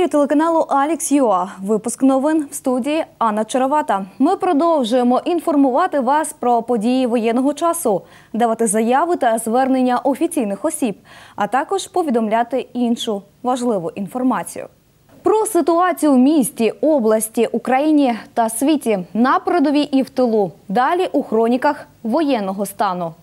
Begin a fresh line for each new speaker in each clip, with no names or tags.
ефірі телеканалу Алекс.ua. Випуск новин в студії Анна Чаровата. Ми продовжуємо інформувати вас про події воєнного часу, давати заяви та звернення офіційних осіб, а також повідомляти іншу важливу інформацію. Про ситуацію в місті, області, Україні та світі на передовій і в тилу. Далі у хроніках воєнного стану.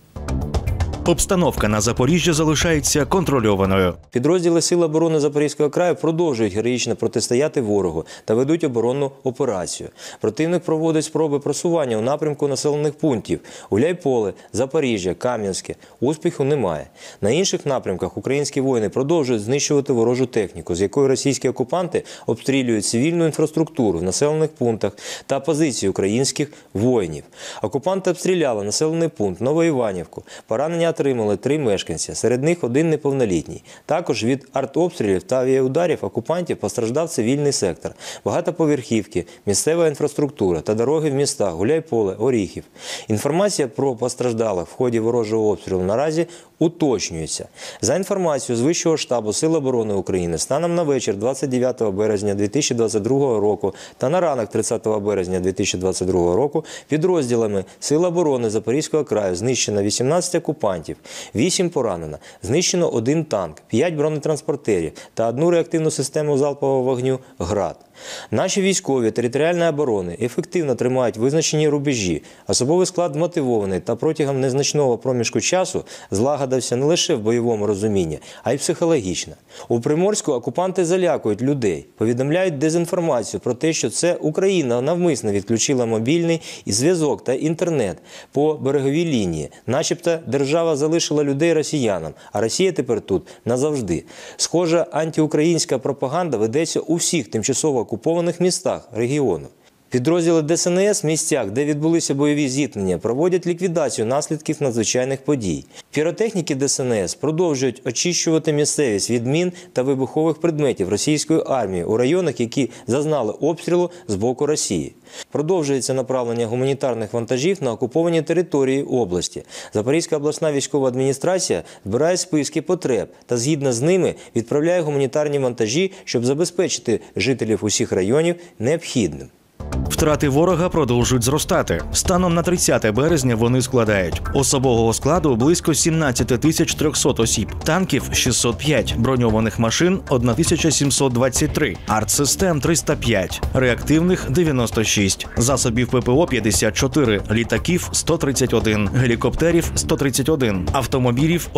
Обстановка на Запоріжжі залишається контрольованою.
Підрозділи Сил оборони Запорізького краю продовжують героїчно протистояти ворогу та ведуть оборонну операцію. Противник проводить спроби просування у напрямку населених пунктів – Гуляйполе, Запоріжжя, Кам'янське. Успіху немає. На інших напрямках українські воїни продовжують знищувати ворожу техніку, з якою російські окупанти обстрілюють цивільну інфраструктуру в населених пунктах та позиції українських воїнів. Окупанти обстріляли населений пункт Новоіванівку. Поранення отримали 3 мешканці, серед них 1 неповнолітній. Також від артобстрілів та авіаударів окупантів постраждав цивільний сектор, багатоповерхівки, місцева інфраструктура та дороги в містах Гуляйполе, Оріхів. Інформація про постраждалих в ході ворожого обстрілу наразі уточнюється. За інформацією з Вищого штабу Сил оборони України, станом на вечір 29 березня 2022 року та на ранок 30 березня 2022 року підрозділами Сил оборони Запорізького краю знищено 18 окупантів, 8 поранено, знищено 1 танк, 5 бронетранспортерів та 1 реактивну систему залпового вогню «Град». Наші військові територіальної оборони ефективно тримають визначені рубежі. Особовий склад мотивований та протягом незначного проміжку часу злагодився не лише в бойовому розумінні, а й психологічно. У Приморську окупанти залякують людей, повідомляють дезінформацію про те, що це Україна навмисно відключила мобільний і зв'язок та інтернет по береговій лінії. Начебто держава залишила людей росіянам, а Росія тепер тут назавжди. Схожа антиукраїнська пропаганда ведеться у всіх тимчасово окупованих містах регіону. Підрозділи ДСНС в місцях, де відбулися бойові зіткнення, проводять ліквідацію наслідків надзвичайних подій. Піротехніки ДСНС продовжують очищувати місцевість від мін та вибухових предметів російської армії у районах, які зазнали обстрілу з боку Росії. Продовжується направлення гуманітарних вантажів на окуповані території області. Запорізька обласна військова адміністрація збирає списки потреб та згідно з ними відправляє гуманітарні вантажі, щоб забезпечити жителів усіх районів необхідним.
Втрати ворога продовжують зростати. Станом на 30 березня вони складають особового складу близько 17 300 осіб, танків – 605, броньованих машин – 1723, артсистем – 305, реактивних – 96, засобів ППО – 54, літаків – 131, гелікоптерів – 131, автомобілів –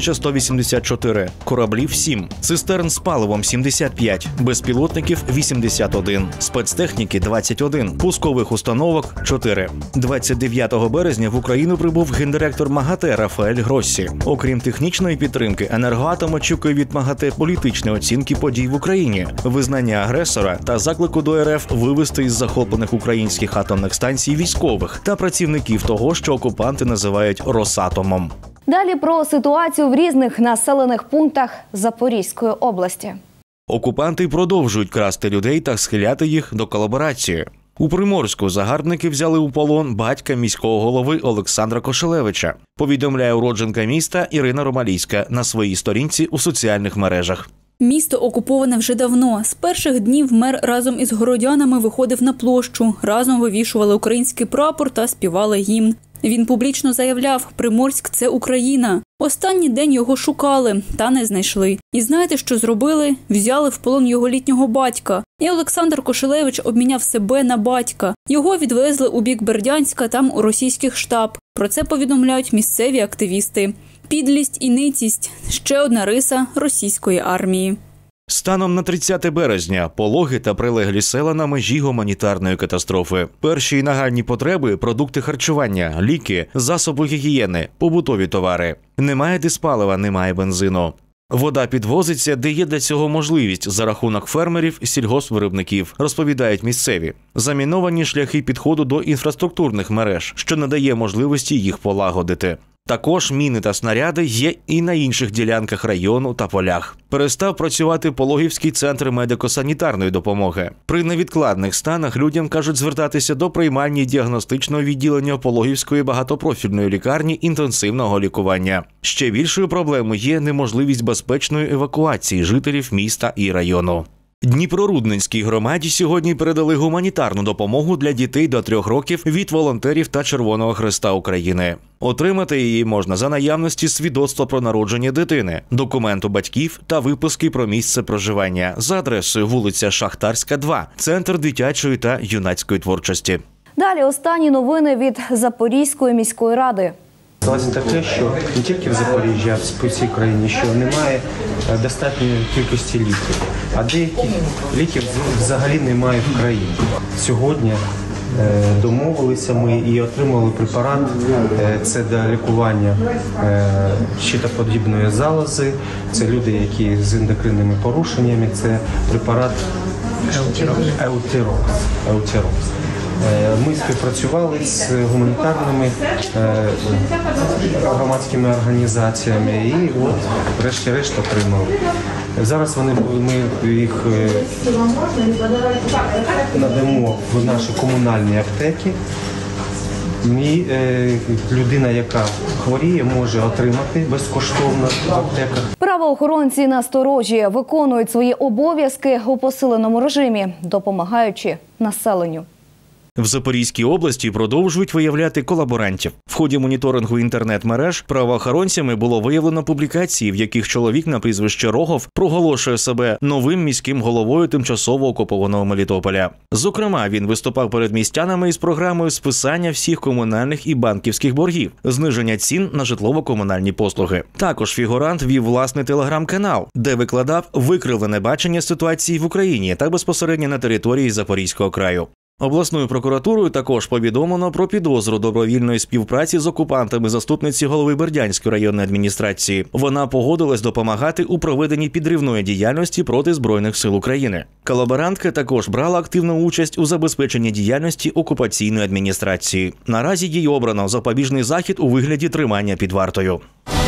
1184, кораблів – 7, цистерн з паливом – 75, безпілотників – 81, спецтехніки – 21, пускових установок – 4. 29 березня в Україну прибув гендиректор МАГАТЕ Рафаель Гроссі. Окрім технічної підтримки, «Енергоатом» очікує від МАГАТЕ політичної оцінки подій в Україні, визнання агресора та заклику до РФ вивести із захоплених українських атомних станцій військових та працівників того, що окупанти називають «Росатомом».
Далі про ситуацію в різних населених пунктах Запорізької області.
Окупанти продовжують красти людей та схиляти їх до колаборації. У Приморську загарбники взяли у полон батька міського голови Олександра Кошелевича, повідомляє уродженка міста Ірина Ромалійська на своїй сторінці у соціальних мережах.
Місто окуповане вже давно. З перших днів мер разом із городянами виходив на площу, разом вивішували український прапор та співали гімн. Він публічно заявляв: «Приморськ – це Україна». Останній день його шукали, та не знайшли. І знаєте, що зробили? Взяли в полон його літнього батька. І Олександр Кошелевич обміняв себе на батька. Його відвезли у бік Бердянська, там у російських штаб. Про це повідомляють місцеві активісти. Підлість і ницість – ще одна риса російської армії.
Станом на 30 березня Пологи та прилеглі села на межі гуманітарної катастрофи. Перші і нагальні потреби – продукти харчування, ліки, засоби гігієни, побутові товари. Немає диспалива, немає бензину. Вода підвозиться, де є для цього можливість за рахунок фермерів і сільгоспвиробників, розповідають місцеві. Заміновані шляхи підходу до інфраструктурних мереж, що надає можливості їх полагодити. Також міни та снаряди є і на інших ділянках району та полях. Перестав працювати Пологівський центр медико-санітарної допомоги. При невідкладних станах людям кажуть звертатися до приймальні діагностичного відділення Пологівської багатопрофільної лікарні інтенсивного лікування. Ще більшою проблемою є неможливість безпечної евакуації жителів міста і району. Дніпрорудненській громаді сьогодні передали гуманітарну допомогу для дітей до 3 років від волонтерів та Червоного Хреста України. Отримати її можна за наявності свідоцтва про народження дитини, документу батьків та виписки про місце проживання за адресою вулиця Шахтарська, 2, Центр дитячої та юнацької творчості.
Далі останні новини від Запорізької міської ради.
Сталося таке, що не тільки в Запоріжжі, а в всій країні, що немає достатньої кількості ліків, а деяких ліків взагалі немає в країні. Сьогодні домовилися ми і отримали препарат, це для лікування щитоподібної залози, це люди, які з ендокринними порушеннями, це препарат Еутирокс. Ми співпрацювали з гуманітарними громадськими організаціями і от врешті-решт отримали. Зараз ми їх надамо в наші комунальні аптеки. І людина, яка хворіє, може отримати безкоштовно в аптеках.
Правоохоронці насторожі виконують свої обов'язки у посиленому режимі, допомагаючи населенню.
В Запорізькій області продовжують виявляти колаборантів. В ході моніторингу інтернет-мереж правоохоронцями було виявлено публікації, в яких чоловік на прізвище Рогов проголошує себе новим міським головою тимчасово окупованого Мелітополя. Зокрема, він виступав перед містянами із програмою списання всіх комунальних і банківських боргів, зниження цін на житлово-комунальні послуги. Також фігурант вів власний телеграм-канал, де викладав викривлене бачення ситуації в Україні та безпосередньо на території Запорізького краю. Обласною прокуратурою також повідомлено про підозру добровільної співпраці з окупантами заступниці голови Бердянської районної адміністрації. Вона погодилась допомагати у проведенні підривної діяльності проти Збройних сил України. Колаборантка також брала активну участь у забезпеченні діяльності окупаційної адміністрації. Наразі їй обрано запобіжний захід у вигляді тримання під вартою.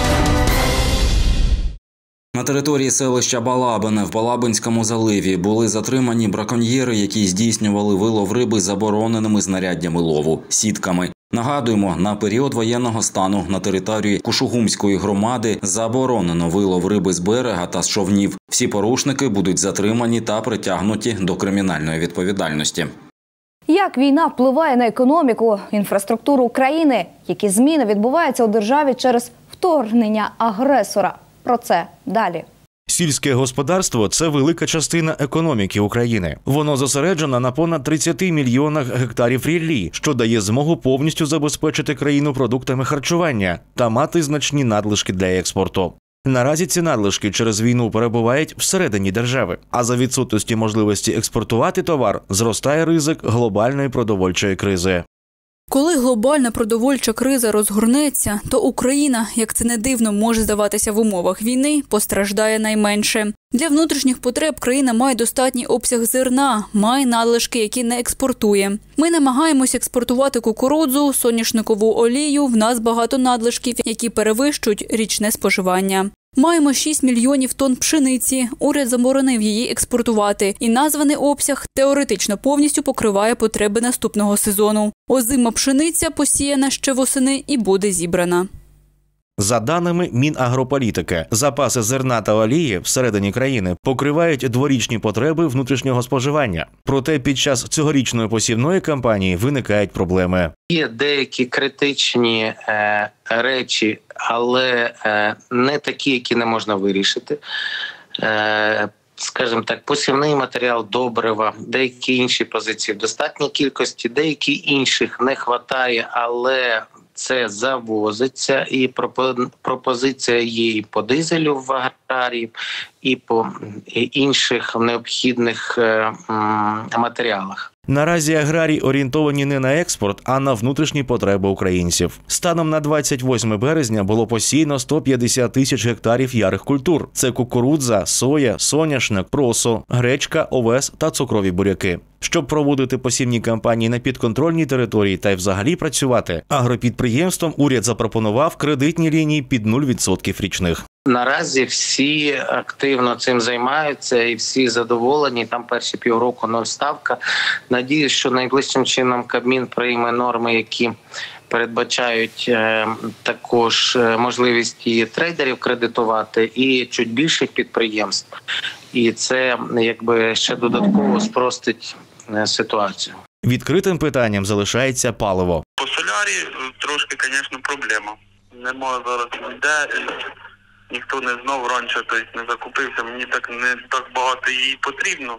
На території селища Балабине в Балабинському заливі були затримані браконьєри, які здійснювали вилов риби забороненими знаряддями лову – сітками. Нагадуємо, на період воєнного стану на території Кушугумської громади заборонено вилов риби з берега та з човнів. Всі порушники будуть затримані та притягнуті до кримінальної відповідальності.
Як війна впливає на економіку, інфраструктуру України? Які зміни відбуваються у державі через вторгнення агресора? Про це далі.
Сільське господарство – це велика частина економіки України. Воно зосереджено на понад 30 мільйонах гектарів ріллі, що дає змогу повністю забезпечити країну продуктами харчування та мати значні надлишки для експорту. Наразі ці надлишки через війну перебувають всередині держави, а за відсутності можливості експортувати товар зростає ризик глобальної продовольчої кризи.
Коли глобальна продовольча криза розгорнеться, то Україна, як це не дивно може здаватися в умовах війни, постраждає найменше. Для внутрішніх потреб країна має достатній обсяг зерна, має надлишки, які не експортує. Ми намагаємося експортувати кукурудзу, соняшникову олію, в нас багато надлишків, які перевищують річне споживання. Маємо 6 мільйонів тонн пшениці, уряд заборонив її експортувати, і названий обсяг теоретично повністю покриває потреби наступного сезону. Озима пшениця посіяна ще восени і буде зібрана.
За даними Мінагрополітики, запаси зерна та олії всередині країни покривають дворічні потреби внутрішнього споживання. Проте під час цьогорічної посівної кампанії виникають проблеми.
Є деякі критичні речі, але не такі, які не можна вирішити. Скажімо так, посівний матеріал, добрива, деякі інші позиції в достатній кількості, деякі інших не вистачає, але це завозиться, і пропозиція є і по дизелю в аграрії, і по інших необхідних матеріалах.
Наразі аграрії орієнтовані не на експорт, а на внутрішні потреби українців. Станом на 28 березня було посіяно 150 тисяч гектарів ярих культур. Це кукурудза, соя, соняшник, просо, гречка, овес та цукрові буряки. Щоб проводити посівні кампанії на підконтрольній території та й взагалі працювати, агропідприємствам уряд запропонував кредитні лінії під 0% річних.
Наразі всі активно цим займаються і всі задоволені. Там перші півроку 0 ставка. Надіюсь, що найближчим чином Кабмін прийме норми, які передбачають також можливість і трейдерів кредитувати, і чуть більших підприємств. і це якби ще додатково спростить ситуацію.
Відкритим питанням залишається паливо.
По солярі трошки, звісно, проблема. Немає зараз ніде, ніхто не знав раніше, тобто не закупився. Мені не так багато її потрібно.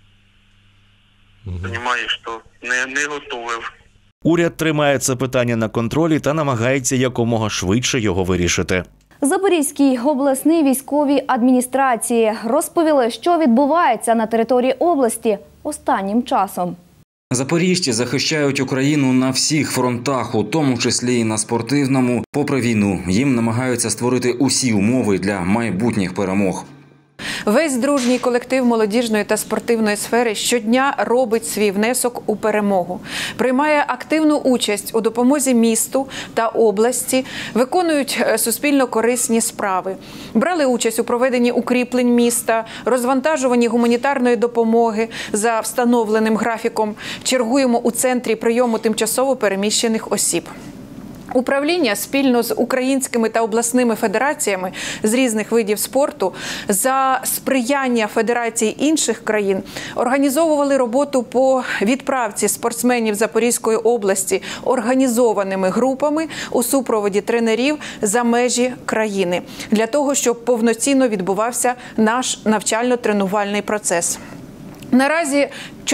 Розумієш, що не готовив.
Уряд тримає це питання на контролі та намагається якомога швидше його вирішити.
Запорізькій обласній військовій адміністрації розповіли, що відбувається на території області останнім часом.
Запоріжці захищають Україну на всіх фронтах, у тому числі і на спортивному. Попри війну, їм намагаються створити усі умови для майбутніх перемог.
Весь дружній колектив молодіжної та спортивної сфери щодня робить свій внесок у перемогу. Приймає активну участь у допомозі місту та області, виконують суспільно корисні справи. Брали участь у проведенні укріплень міста, розвантажуванні гуманітарної допомоги за встановленим графіком. Чергуємо у центрі прийому тимчасово переміщених осіб. Управління спільно з українськими та обласними федераціями з різних видів спорту за сприяння федерацій інших країн організовували роботу по відправці спортсменів Запорізької області організованими групами у супроводі тренерів за межі країни для того, щоб повноцінно відбувався наш навчально-тренувальний процес. Наразі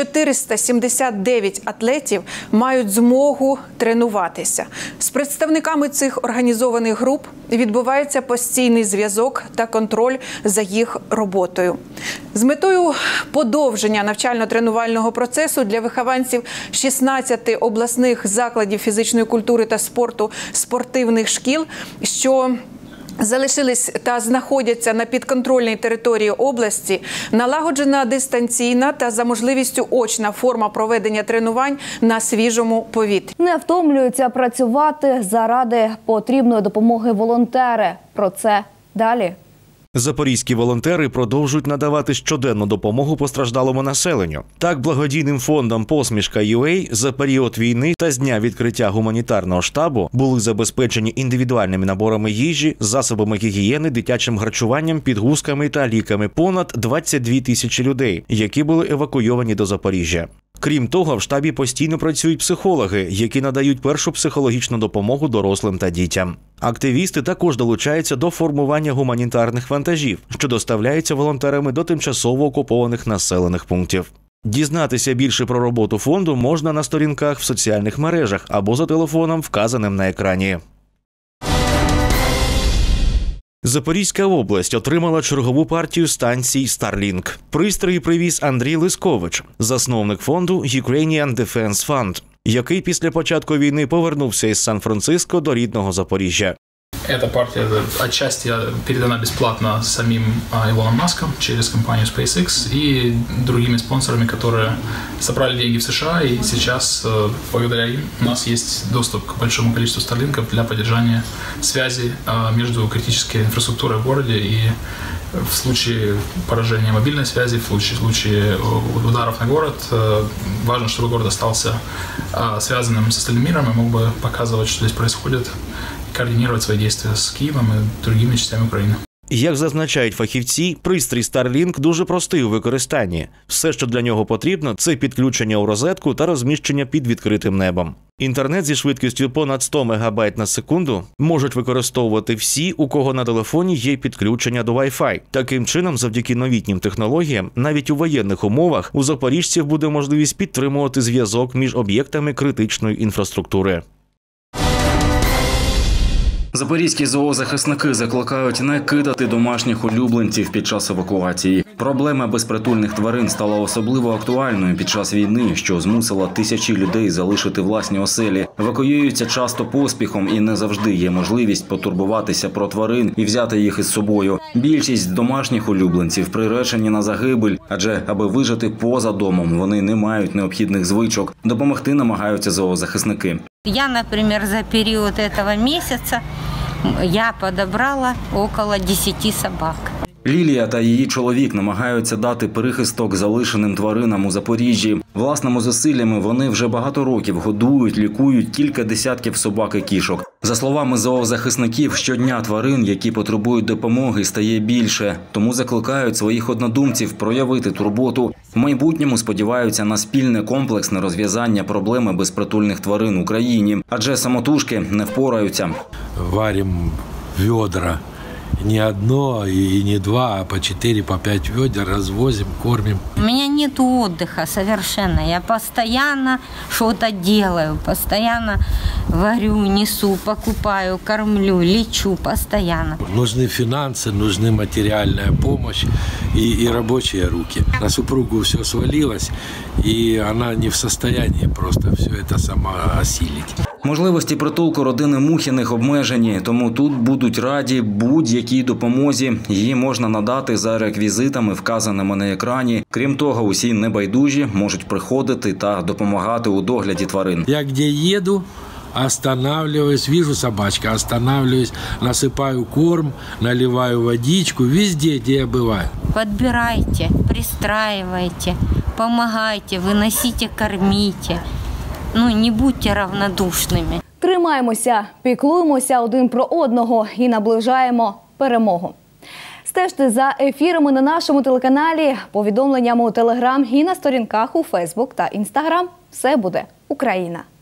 479 атлетів мають змогу тренуватися. З представниками цих організованих груп відбувається постійний зв'язок та контроль за їх роботою. З метою подовження навчально-тренувального процесу для вихованців 16 обласних закладів фізичної культури та спорту спортивних шкіл, що залишились та знаходяться на підконтрольній території області, налагоджена дистанційна та за можливістю очна форма проведення тренувань на свіжому повітрі.
Не втомлюються працювати заради потрібної допомоги волонтери. Про це далі.
Запорізькі волонтери продовжують надавати щоденну допомогу постраждалому населенню. Так, благодійним фондом «Посмішка.UA» за період війни та з дня відкриття гуманітарного штабу були забезпечені індивідуальними наборами їжі, засобами гігієни, дитячим харчуванням, підгузками та ліками понад 22 тисячі людей, які були евакуйовані до Запоріжжя. Крім того, в штабі постійно працюють психологи, які надають першу психологічну допомогу дорослим та дітям. Активісти також долучаються до формування гуманітарних вантажів, що доставляються волонтерами до тимчасово окупованих населених пунктів. Дізнатися більше про роботу фонду можна на сторінках в соціальних мережах або за телефоном, вказаним на екрані. Запорізька область отримала чергову партію станцій Starlink. Пристрої привіз Андрій Лискович, засновник фонду Ukrainian Defense Fund, який після початку війни повернувся із Сан-Франциско до рідного Запоріжжя.
Эта партия отчасти передана бесплатно самим Илоном Маском через компанию SpaceX и другими спонсорами, которые собрали деньги в США, и сейчас благодаря им у нас есть доступ к большому количеству старлинков для поддержания связи между критической инфраструктурой в городе и в случае поражения мобильной связи, в случае ударов на город, важно, чтобы город остался связанным с остальным миром и мог бы показывать, что здесь происходит, координировать свои действия с Киевом и другими частями України.
Як зазначають фахівці, пристрій Starlink дуже простий у використанні. Все, що для нього потрібно, це підключення у розетку та розміщення під відкритим небом. Інтернет зі швидкістю понад 100 МБ на секунду можуть використовувати всі, у кого на телефоні є підключення до Wi-Fi. Таким чином, завдяки новітнім технологіям, навіть у воєнних умовах у запоріжців буде можливість підтримувати зв'язок між об'єктами критичної інфраструктури.
Запорізькі зоозахисники закликають не кидати домашніх улюбленців під час евакуації. Проблема безпритульних тварин стала особливо актуальною під час війни, що змусила тисячі людей залишити власні оселі. Евакуюються часто поспіхом і не завжди є можливість потурбуватися про тварин і взяти їх із собою. Більшість домашніх улюбленців приречені на загибель, адже аби вижити поза домом, вони не мають необхідних звичок. Допомогти намагаються зоозахисники.
Я, например, за период этого месяца я подобрала около 10 собак.
Лілія та її чоловік намагаються дати прихисток залишеним тваринам у Запоріжжі. Власними зусиллями вони вже багато років годують, лікують кілька десятків собак і кішок. За словами зоозахисників, щодня тварин, які потребують допомоги, стає більше. Тому закликають своїх однодумців проявити турботу. В майбутньому сподіваються на спільне комплексне розв'язання проблеми безпритульних тварин в Україні. Адже самотужки не впораються.
Варим ведра. Не одно и не два, а по 4, по 5 ведер развозим, кормим.
У меня нет отдыха совершенно. Я постоянно что-то делаю, постоянно варю, несу, покупаю, кормлю, лечу постоянно.
Нужны финансы, нужны материальная помощь и рабочие руки. На супругу все свалилось, и она не в состоянии просто все это сама осилить.
Можливості притулку родини Мухіних обмежені, тому тут будуть раді будь-якій допомозі. Її можна надати за реквізитами, вказаними на екрані. Крім того, усі небайдужі можуть приходити та допомагати у догляді тварин.
Я где еду, останавливаюсь, вижу собачка, останавливаюсь, насыпаю корм, наливаю водичку, везде, где я бываю.
Подбирайте, пристраивайте, помогайте, выносите, кормите. Не будьте равнодушними.
Тримаємося, піклуємося один про одного і наближаємо перемогу. Стежте за ефірами на нашому телеканалі, повідомленнями у Телеграм і на сторінках у Фейсбук та Інстаграм. Все буде Україна!